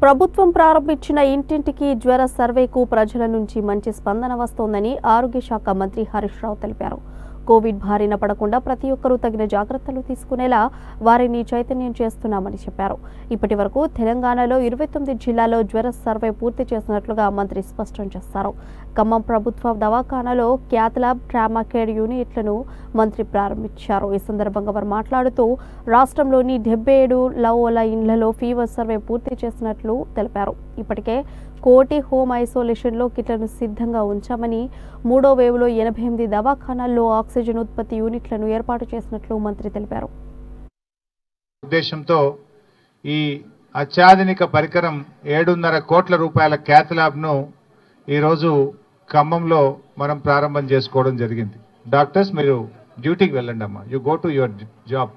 ప్రభుత్వం ప్రారంభించిన ఇంటింటికి జ్వర సర్వేకు ప్రజల నుంచి మంచి స్పందన వస్తోందని ఆరోగ్య శాఖ మంత్రి హరీష్ రావు తెలిపారు. కోవిడ్ బారిన పడకుండా ప్రతి ఒక్కరూ తగిన జాగ్రత్తలు తీసుకునేలా వారిని చైతన్యం చేస్తున్నామని చెప్పారు. ఇప్పటి వరకు తెలంగాణలో 29 జిల్లాల్లో జ్వర సర్వే పూర్తి చేసినట్లుగా మంత్రి స్పష్టం చేశారు. ఖమ్మం ప్రభుత్వ దవాఖానాలో క్యాత్ ల్యాబ్, ట్రామా కేర్ యూనిట్లను మంత్రి ప్రారంభించారు. ఈ సందర్భంగా వారు మాట్లాడుతూ రాష్ట్రంలోని 77 లవోల ఇండ్లలో ఫీవర్ సర్వే పూర్తి చేసినట్లు తెలిపారు. ఇప్పటికే 1 కోటి హోమ్ ఐసోలేషన్లో కిట్లను సిద్ధంగా ఉంచామని, 3వ వేవ్లో 88 దవాఖానాల్లో ఆక్సిజన్ ఉత్పత్తి యూనిట్లను ఏర్పాటు చేసినట్లు మంత్రి తెలిపారు. ఉద్దేశంతో ఈ అత్యాధునిక పరికరం 7.5 కోట్ల రూపాయల క్యాత్ ల్యాబ్ను ఈరోజు ఖమ్మంలో మనం ప్రారంభం చేసుకోవడం జరిగింది. డాక్టర్స్ మీరు డ్యూటీకి వెళ్ళండి అమ్మా, you go to your job.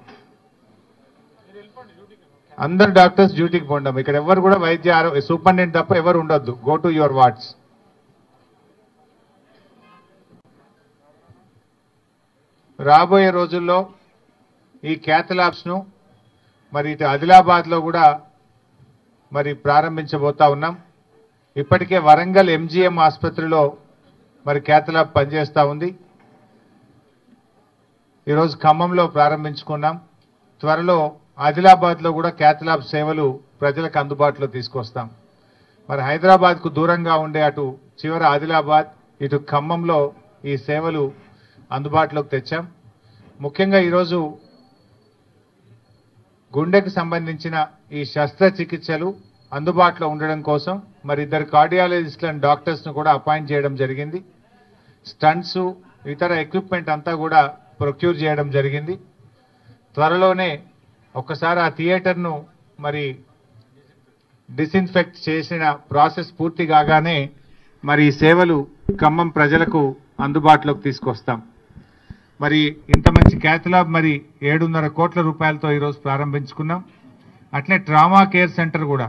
అందరు డాక్టర్స్ డ్యూటీకి పోండమ్మ. ఇక్కడ ఎవరు కూడా వైద్య సూపరింటెండెంట్ తప్ప ఎవరు ఉండొద్దు. Go to your wards. రాబోయే రోజుల్లో ఈ క్యాత్ ల్యాబ్స్ను మరి ఇటు ఆదిలాబాద్లో కూడా మరి ప్రారంభించబోతా ఉన్నాం. ఇప్పటికే వరంగల్ ఎంజీఎం ఆసుపత్రిలో మరి క్యాత్ ల్యాబ్ పనిచేస్తూ ఉంది. ఈరోజు ఖమ్మంలో ప్రారంభించుకున్నాం. త్వరలో ఆదిలాబాద్లో కూడా క్యాత్ ల్యాబ్ సేవలు ప్రజలకు అందుబాటులో తీసుకొస్తాం. మరి హైదరాబాద్కు దూరంగా ఉండే అటు చివర ఆదిలాబాద్, ఇటు ఖమ్మంలో ఈ సేవలు అందుబాటులోకి తెచ్చాం. ముఖ్యంగా ఈరోజు గుండెకు సంబంధించిన ఈ శస్త్రచికిత్సలు అందుబాటులో ఉండడం కోసం మరి 2 కార్డియాలజిస్టులను డాక్టర్స్ను కూడా అపాయింట్ చేయడం జరిగింది. స్టంట్స్, ఇతర ఎక్విప్మెంట్ అంతా కూడా ప్రొక్యూర్ చేయడం జరిగింది. త్వరలోనే ఒకసారి ఆ థియేటర్ను మరి డిస్ఇన్ఫెక్ట్ చేసిన ప్రాసెస్ పూర్తి కాగానే మరి ఈ సేవలు ఖమ్మం ప్రజలకు అందుబాటులోకి తీసుకొస్తాం. మరి ఇంత మంచి క్యాత్ ల్యాబ్ మరి 7.5 కోట్ల రూపాయలతో ఈరోజు ప్రారంభించుకున్నాం. అట్లే ట్రామా కేర్ సెంటర్ కూడా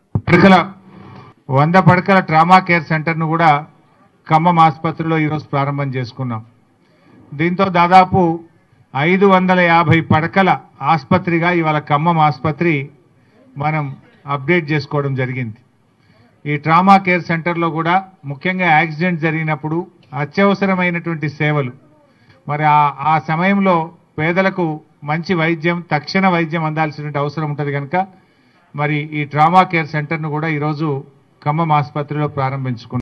100 పడకల ట్రామా కేర్ సెంటర్ను కూడా ఖమ్మం ఆసుపత్రిలో ఈరోజు ప్రారంభం చేసుకున్నాం. దీంతో దాదాపు 550 పడకల ఆసుపత్రిగా ఇవాళ ఖమ్మం ఆసుపత్రి మనం అప్డేట్ చేసుకోవడం జరిగింది. ఈ ట్రామా కేర్ సెంటర్లో కూడా ముఖ్యంగా యాక్సిడెంట్ జరిగినప్పుడు అత్యవసరమైనటువంటి సేవలు మరి ఆ సమయంలో పేదలకు మంచి వైద్యం, తక్షణ వైద్యం అందాల్సినటువంటి అవసరం ఉంటుంది కనుక మరి ఈ ట్రామా కేర్ సెంటర్ను కూడా ఈరోజు ఖమ్మం ఆసుపత్రిలో ప్రారంభించుకున్నాం.